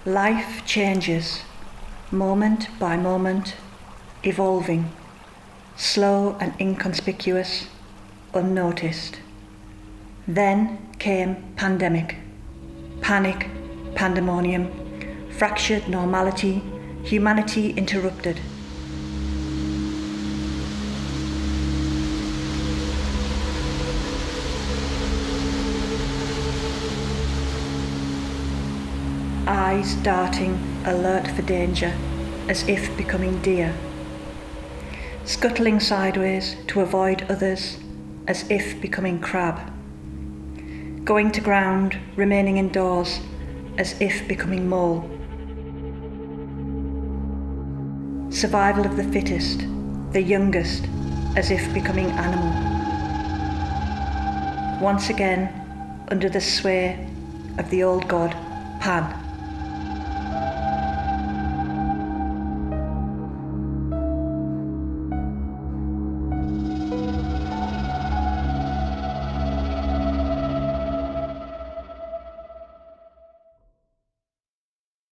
Life changes, moment by moment, evolving, slow and inconspicuous, unnoticed. Then came pandemic, panic, pandemonium, fractured normality, humanity interrupted. Eyes darting, alert for danger, as if becoming deer. Scuttling sideways to avoid others, as if becoming crab. Going to ground, remaining indoors, as if becoming mole. Survival of the fittest, the youngest, as if becoming animal. Once again, under the sway of the old god, Pan.